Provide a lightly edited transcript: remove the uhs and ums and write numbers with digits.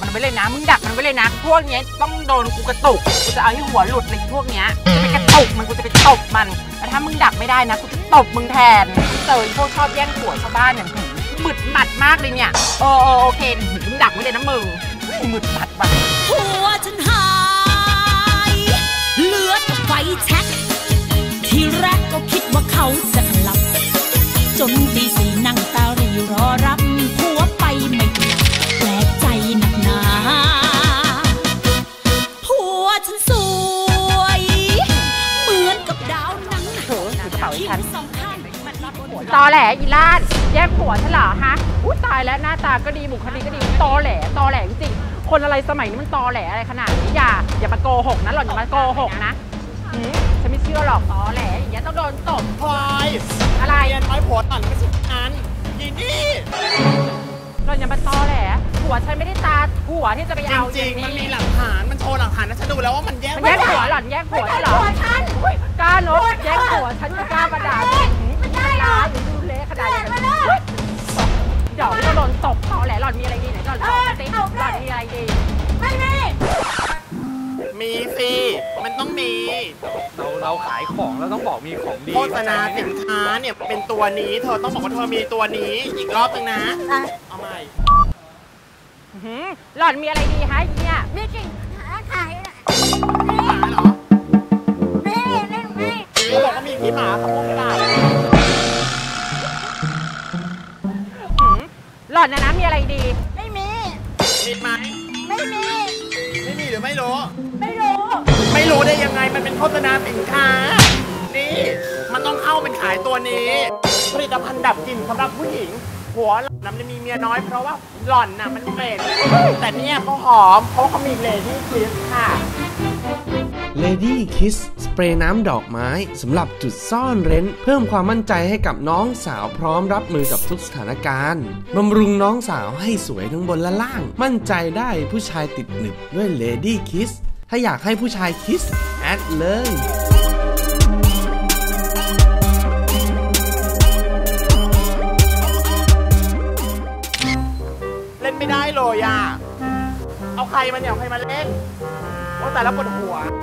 มันไว้เลยนะมึงดักมันไว้เลยนะพวกนี้ต้องโดนกูกระตุกกูจะเอาให้หัวหลุดเลยพวกนี้จะไปกระตุกมันกูจะไปตบมันแต่ถ้ามึงดักไม่ได้นะกูจะตบมึงแทนเจอพวกชอบแย่งผัวชาวบ้านเนี่ยมึดหมัดมากเลยเนี่ยโอเคมึงดักไว้เลยนะมึงมึดหมัดบ้างผัวฉันหายเลือดไฟแช็กที่แรกก็คิดว่าเขาจะหลับจนตีสี่นั่งตารีรอรับผัวไปไม่กลับแปลกใจหนักหนาผัวฉันสวยเหมือนกับดาวนังที่สองข้างมันรับผัวตอแหลอีลาดแย่งผัวฉันเหรอฮะอุ้ยตายแล้วหน้าตาก็ดีบุคลิกก็ดีตอแหลจริงๆคนอะไรสมัยนี้มันตอแหลอะไรขนาดนี้อย่ามาโกหกนะหล่อนอย่ามาโกหกนะฉันไม่เชื่อหรอกตอแหลอย่างเงี้ยต้องโดนตบพลอยอะไรน้อยผัวหล่อนไม่ใช่นั้นยีนี่หล่อนอย่ามาตอแหลผัวฉันไม่ได้ตาผัวที่จะไปเอาจริงมันมีหลักฐานมันโชว์หลักฐานนะฉันดูแล้วว่ามันแย่งผัวหล่อนแย่งผัวเหรอกล้าโน้ตแย่งผัวฉันจะกล้ามาด่าไม่ได้หรอกอย่าดูเละขนาดนี้เดี๋ยวเราโดนตบตอแหลหล่อนมีอะไรดีไหนหล่อนบอกสิหล่อนมีอะไรดีไม่มีสิมันต้องมีเราขายของเราต้องบอกมีของดีโฆษณาสินค้าเนี่ยเป็นตัวนี้เธอต้องบอกว่าเธอมีตัวนี้อีกรอบนึงนะเอาใหม่หล่อนมีอะไรดีฮะเนี่ยมีจริงขายหมาเหรอเขาบอกว่ามีขี้หมาเขาบอกไม่ได้หล่อนนะมีอะไรดีไม่มีไหมไม่มีหรือไม่รู้ไม่รู้ได้ยังไงมันเป็นโฆษณาสินค้านี่มันต้องเข้าเป็นขายตัวนี้ผลิตภัณฑ์ดับกลิ่นสำหรับผู้หญิงหัวหล่อนน้ำมีเมียน้อยเพราะว่าหล่อนน่ะมันเป็นแต่เนี่ยเขาหอมเพราะเขามีเลดี้คิสค่ะ Lady Kiss สเปรย์น้ำดอกไม้สำหรับจุดซ่อนเร้นเพิ่มความมั่นใจให้กับน้องสาวพร้อมรับมือกับทุกสถานการณ์บำรุงน้องสาวให้สวยทั้งบนและล่างมั่นใจได้ผู้ชายติดหนึบด้วย Lady Kiss ถ้าอยากให้ผู้ชายคิสแอดเลยเล่นไม่ได้เลยอ่ะเอาใครมาเล่นว่าแต่ละปวดหัว